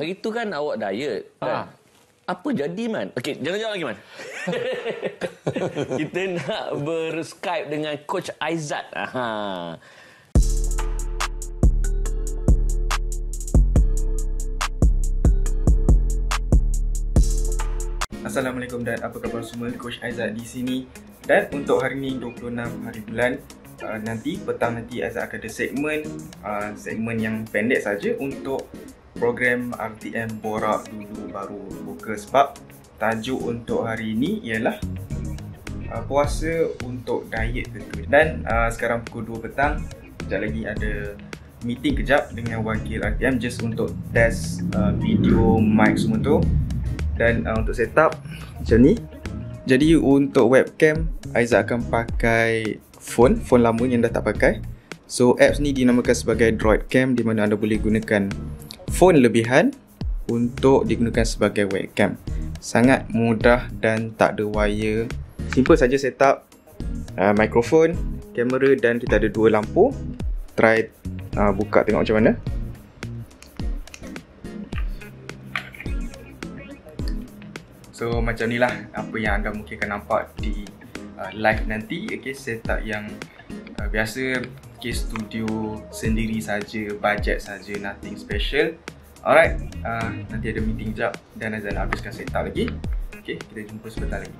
Hari tu kan awak diet kan? Apa jadi Man? Okey, jangan jawab lagi Man. Kita nak ber-Skype dengan Coach Aizat. Assalamualaikum dan apa khabar semua, Coach Aizat di sini. Dan untuk hari ni 26 hari bulan, nanti petang nanti Aizat akan ada segmen yang pendek saja untuk program RTM Borak Dulu Baru Buka. Sebab tajuk untuk hari ini ialah puasa untuk diet tentu. Dan sekarang pukul 2 petang, sekejap lagi ada meeting kejap dengan wakil RTM just untuk test video, mic semua tu. Dan untuk setup macam ni. Jadi untuk webcam, Aizat akan pakai phone lama yang dah tak pakai. So apps ni dinamakan sebagai Droid Cam, di mana anda boleh gunakan phone lebihan untuk digunakan sebagai webcam. Sangat mudah dan tak ada wire. Simple saja setup mikrofon, kamera dan kita ada 2 lampu. Try buka tengok macam mana. So macam ni lah apa yang anda mungkin akan nampak di live nanti. Okay, setup yang biasa, okay, studio sendiri saja, budget saja, nothing special. Alright, nanti ada meeting jap dan Aizat nak habiskan setup lagi. Okay, kita jumpa sebentar lagi.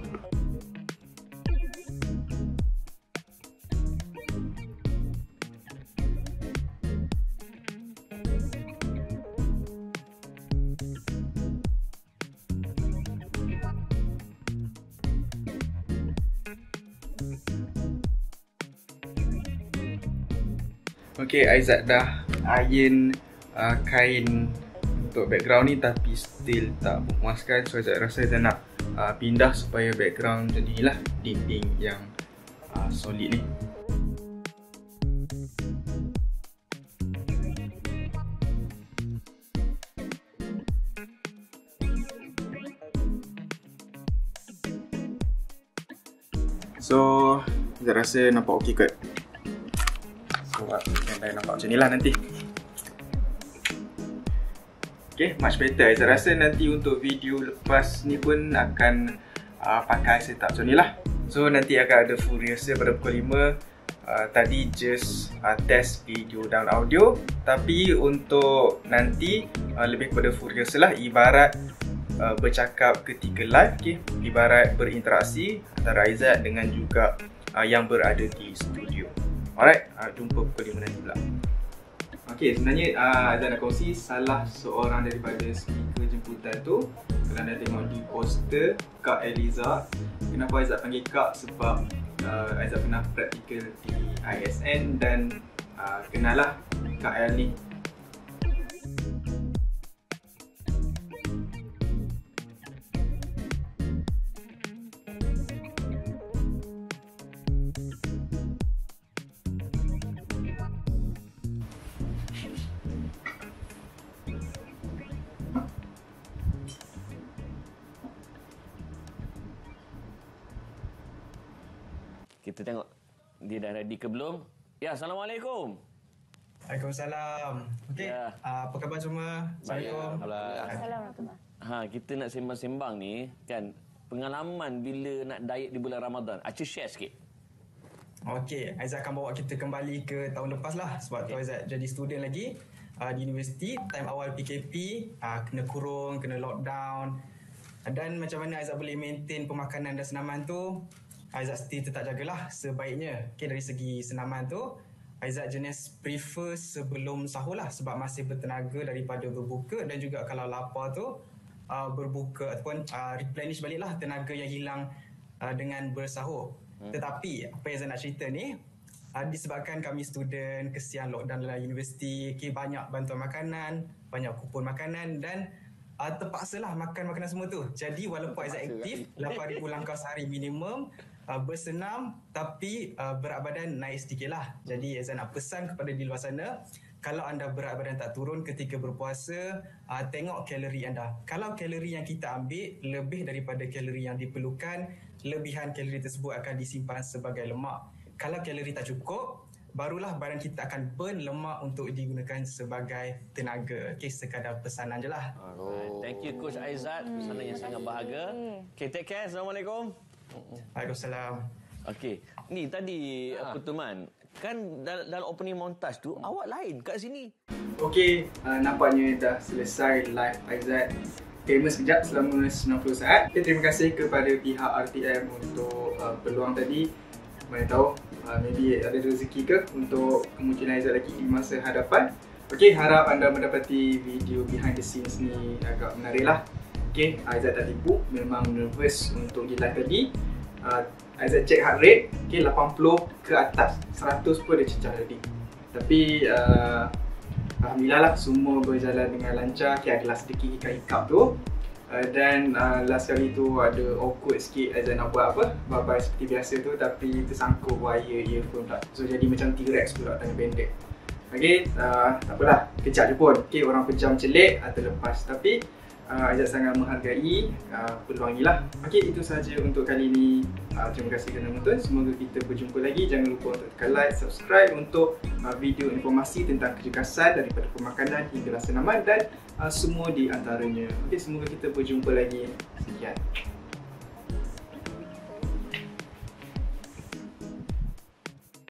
Okay, Aizat dah iron kain untuk background ni tapi still tak memuaskan. So Aizat rasa Aizat nak pindah supaya background macam ni lah, dinding yang solid ni. So Aizat rasa nampak okey kot. Yang lain nampak macam ni lah nanti. Okay, much better. Saya rasa nanti untuk video lepas ni pun akan pakai setup macam ni lah. So nanti akan ada full rehearsal pada pukul 5. Tadi just test video dan audio. Tapi untuk nanti lebih kepada full rehearsal lah. Ibarat bercakap ketika live, okay? Ibarat berinteraksi antara Aizat dengan juga yang berada di studio. Alright, jumpa pukul 5 nanti pula. Okay, sebenarnya Aizat nak kongsi salah seorang daripada speaker jemputan tu. Kalau anda tengok di poster Kak Eliza. Kenapa Aizat panggil Kak? Sebab Aizat pernah praktikal di ISN dan kenal lah Kak El ni. Kita tengok dia dah ready ke belum. Ya, Assalamualaikum. Waalaikumsalam. Okay, Ya. apa khabar semua? Assalamualaikum. Assalamualaikum. Kita nak sembang-sembang ni kan, pengalaman bila nak diet di bulan Ramadan. Acu share sikit. Okey, Aizat akan bawa kita kembali ke tahun lepas lah. Sebab tu Aizat jadi student lagi di universiti. Time awal PKP, kena kurung, kena lockdown. Dan macam mana Aizat boleh maintain pemakanan dan senaman tu, Aizat still tetap jagalah sebaiknya. Okay, dari segi senaman tu, Aizat jenis prefer sebelum sahur lah. Sebab masih bertenaga daripada berbuka. Dan juga kalau lapar tu, berbuka ataupun replenish balik lah tenaga yang hilang dengan bersahur. Tetapi apa yang saya nak cerita ni, disebabkan kami student, kesian lockdown dalam universiti, okay, banyak bantuan makanan, banyak kupon makanan dan terpaksalah makan makanan semua tu. Jadi walaupun Aizat aktif 8,000 langkah sehari minimum, bersenam tapi berat badan naik sedikit lah. Jadi Aizat nak pesan kepada di luar sana, kalau anda berat badan tak turun ketika berpuasa, tengok kalori anda. Kalau kalori yang kita ambil lebih daripada kalori yang diperlukan, lebihan kalori tersebut akan disimpan sebagai lemak. Kalau kalori tak cukup, barulah badan kita akan burn lemak untuk digunakan sebagai tenaga. Okey, sekadar pesanan je lah. Thank you Coach Aizat. Pesanan yang sangat berharga. Okay, take care. Assalamualaikum. Waalaikumsalam. Okey, ni tadi apa tu Man? Kan dalam opening montage tu awak lain kat sini. Okey, nampaknya dah selesai live Aizat famous kejap selama 90 saat. Okay, terima kasih kepada pihak RTM untuk peluang tadi. Mana tahu maybe ada rezeki ke untuk kemungkinan Aizat lagi di masa hadapan. Okey, harap anda mendapati video behind the scenes ni agak menarik lah. Okey, Aizat tak tipu, memang nervous untuk di live tadi. Aizat check heart rate, okay, 80 ke atas, 100 pun dia cecah tadi. Tapi alhamdulillah lah, semua berjalan dengan lancar. Okay, adalah sedikit hiccup tu. Dan last kali tu ada awkward sikit Aizat nak buat apa, bye-bye seperti biasa tu, tapi tersangkut wire earphone pula. So jadi macam T-Rex pula, tangan pendek. Okay, tak apalah, kejap je pun. Okay, orang pejam celik atau lepas. Tapi Aizat sangat menghargai peluang ni lah. Okay, itu sahaja untuk kali ni. Terima kasih kerana menonton. Semoga kita berjumpa lagi. Jangan lupa untuk tekan like, subscribe untuk video informasi tentang kecergasan daripada pemakanan hingga senaman dan semua di antaranya. Okay, semoga kita berjumpa lagi. Sekian.